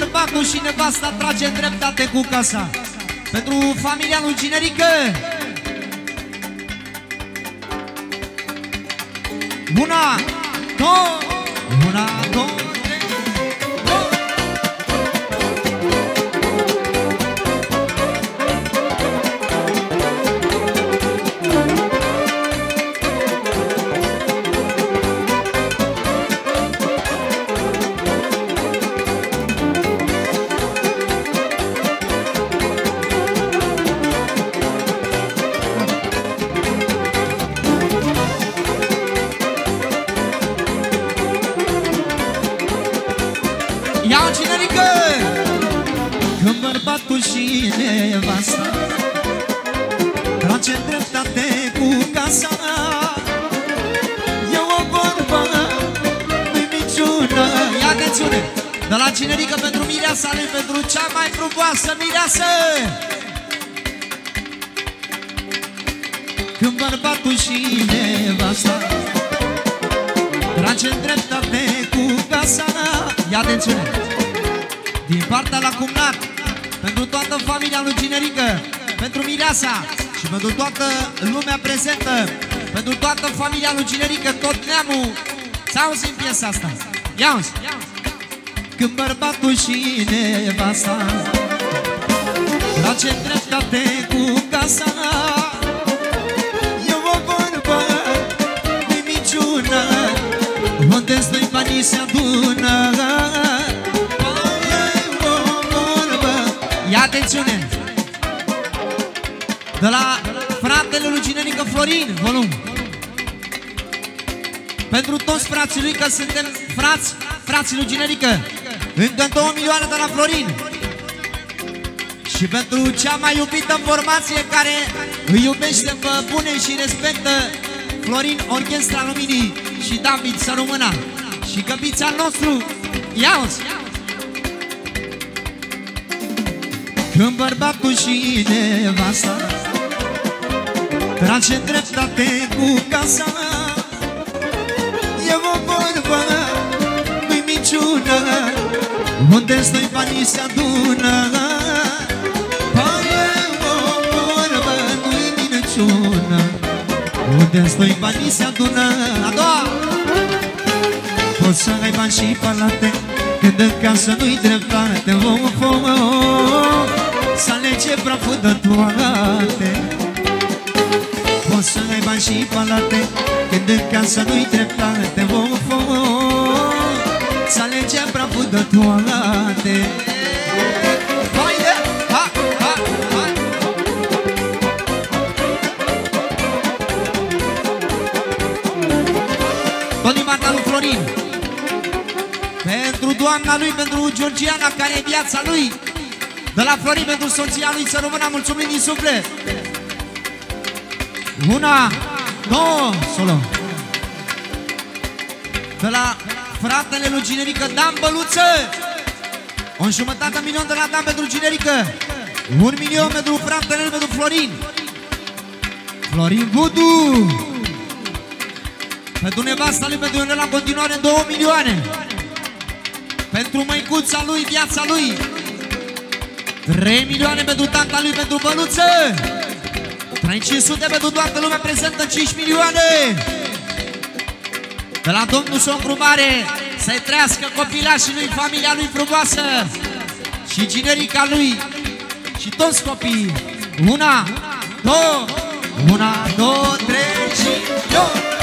bărbatul și nevasta trage în dreptate cu casa. Pentru familia lui Ginerică. Una, două, una, două. Ia-o, Ginerică! Când bărbatul și nevasta trage în dreptate cu casa, e o vorbă, nu-i niciună. Ia atențiune! De la Ginerică pentru mireasa lui, pentru cea mai frumoasă mireasă! Când bărbatul și nevasta trage în dreptate cu casa. Ia atențiune! Din partea la cumnat, pentru toată familia lui Ginerică, pentru mireasa și pentru toată lumea prezentă, pentru toată familia lui Ginerică, tot neamul, să auzim piesa asta. Ia-uzi! Când bărbatul și nevasta trage în dreptate cu casa, e o vorbă, nu-i niciună, unde-s doi banii se adună. Ia atențiune! De la fratele lui Ginerică Florin, volum. Pentru toți frații lui, că suntem frații lui Ginerică, încă 2 milioane de la Florin. Și pentru cea mai iubită formație care îi iubește pe bune și respectă Florin, Orchestra Luminii și David Sărumâna și căpița nostru. Ia-uzi! Când bărbatul și nevasta trage în dreptate cu casa, e o vorbă, nu-i niciună, unde-s doi banii se adună. Păi e o vorbă, nu-i niciună, unde-s doi banii se adună. A doua! Poți să ai bani și palate, când în casă nu-i dreptate. Să alege praful de toate. Poți să ai bani și palate, când în casă nu-i dreptate. Să alege praful de toate. Haide! Ha, ha, ha. Tot din partea lui Florin, pentru doamna lui, pentru Georgiana, care e viața lui. De la Florin pentru soția lui, să rămână, mulțumim din suflet. Una, două, solo. De la fratele lui Ginerică, Dan Băluță, 1,5 milion de la Dan pentru Ginerică, 1 milion pentru fratele lui, pentru Florin. Florin Budu. Pentru nevasta lui, pentru Ionela, în continuare 2 milioane. Pentru măicuța lui, viața lui, 3 milioane pentru tanta lui, pentru Băluță. 3500 pentru toată lumea prezentă, 5 milioane. De la domnul Socru Mare, să-i trăiască copilașii lui, familia lui frumoasă și Ginerica lui și toți copiii. Una, două, 1, 2, 3 și 4.